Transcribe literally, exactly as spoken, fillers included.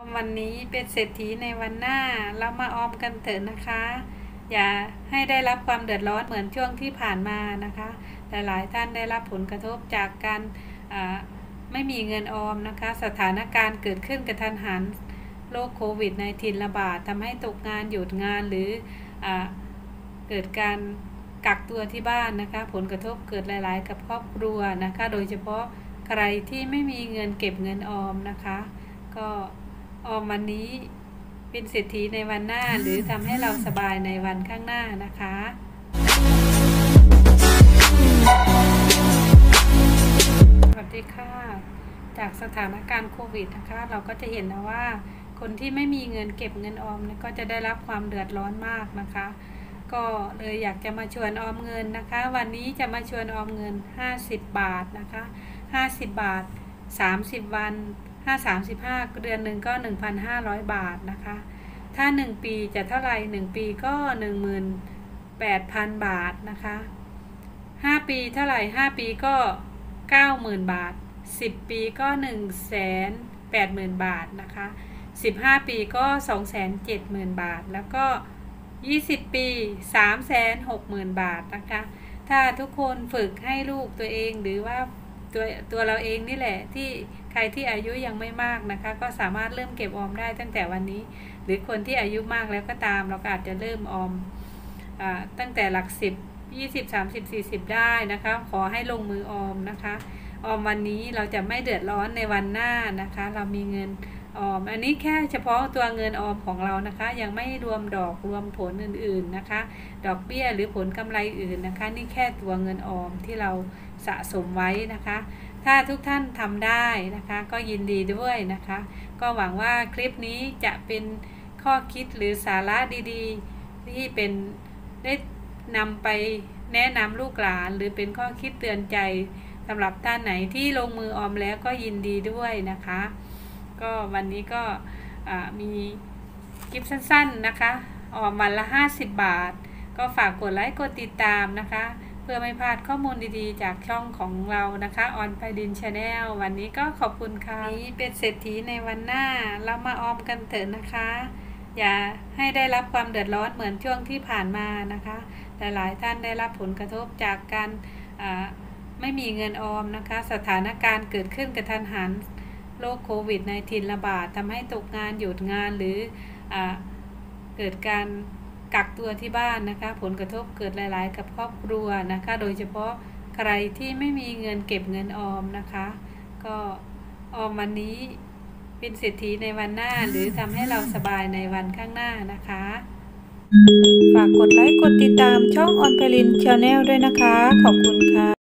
วันนี้เป็นเศรษฐีในวันหน้าเรามาออมกันเถอะนะคะ อย่าให้ได้รับความเดือดร้อนเหมือนช่วงที่ผ่านมานะคะหลายๆท่านได้รับผลกระทบจากการไม่มีเงินออมนะคะสถานการณ์เกิดขึ้นกระทันหันโรคโควิด สิบเก้า ระบาดทำให้ตกงานหยุดงานหรืออเกิดการกักตัวที่บ้านนะคะผลกระทบเกิดหลายๆกับครอบครัวนะคะโดยเฉพาะใครที่ไม่มีเงินเก็บเงินออมนะคะก็ออมวันนี้เป็นเศรษฐีในวันหน้าหรือทำให้เราสบายในวันข้างหน้านะคะสวัสดีค่ะจากสถานการณ์โควิดนะคะเราก็จะเห็นนะว่าคนที่ไม่มีเงินเก็บเงินออมก็จะได้รับความเดือดร้อนมากนะคะก็เลยอยากจะมาชวนออมเงินนะคะวันนี้จะมาชวนออมเงินห้าสิบบาทนะคะห้าสิบบาทสามสิบวันห้า สามสิบห้าเดือนหนึ่งก็ หนึ่งพันห้าร้อย บาทนะคะถ้าหนึ่งปีจะเท่าไหร่หนึ่งปีก็ หนึ่งหมื่นแปดพัน บาทนะคะห้าปีเท่าไหร่ห้าปีก็ เก้าหมื่น บาทสิบปีก็ หนึ่งแสนแปดหมื่น บาทนะคะสิบห้าปีก็ สองแสนเจ็ดหมื่น บาทแล้วก็ยี่สิบปี สามแสนหกหมื่น บาทนะคะถ้าทุกคนฝึกให้ลูกตัวเองหรือว่าตัวตัวเราเองนี่แหละที่ใครที่อายุยังไม่มากนะคะก็สามารถเริ่มเก็บออมได้ตั้งแต่วันนี้หรือคนที่อายุมากแล้วก็ตามเราก็อาจจะเริ่มออมอ่าตั้งแต่หลักสิบ ยี่สิบ สามสิบ สี่สิบได้นะคะขอให้ลงมือออมนะคะออมวันนี้เราจะไม่เดือดร้อนในวันหน้านะคะเรามีเงินออมอันนี้แค่เฉพาะตัวเงินออมของเรานะคะยังไม่รวมดอกรวมผลอื่นๆนะคะดอกเบี้ยหรือผลกำไรอื่นนะคะนี่แค่ตัวเงินออมที่เราสะสมไว้นะคะถ้าทุกท่านทำได้นะคะก็ยินดีด้วยนะคะก็หวังว่าคลิปนี้จะเป็นข้อคิดหรือสาระดีๆที่เป็นได้นำไปแนะนำลูกหลานหรือเป็นข้อคิดเตือนใจสำหรับท่านไหนที่ลงมือออมแล้วก็ยินดีด้วยนะคะก็วันนี้ก็มีคลิปสั้นๆนะคะออมวันละห้าสิบบาทก็ฝากกดไลค์กดติดตามนะคะเพื่อไม่พลาดข้อมูลดีๆจากช่องของเรานะคะออนไพดินชาแนลวันนี้ก็ขอบคุณค่ะนี้เป็นเศรษฐีในวันหน้าเรามาออมกันเถอะนะคะอย่าให้ได้รับความเดือดร้อนเหมือนช่วงที่ผ่านมานะคะหลายๆท่านได้รับผลกระทบจากการไม่มีเงินออมนะคะสถานการณ์เกิดขึ้นกระทันหันโรคโควิด สิบเก้า ระบาดทำให้ตกงานหยุดงานหรืออเกิดการกักตัวที่บ้านนะคะผลกระทบเกิดหลายๆกับครอบครัวนะคะโดยเฉพาะใครที่ไม่มีเงินเก็บเงินออมนะคะก็ออมวันนี้เป็นเศรษฐีในวันหน้าหรือทำให้เราสบายในวันข้างหน้านะคะฝากกดไลค์กดติดตามช่องออนไพลินชาแนลด้วยนะคะขอบคุณค่ะ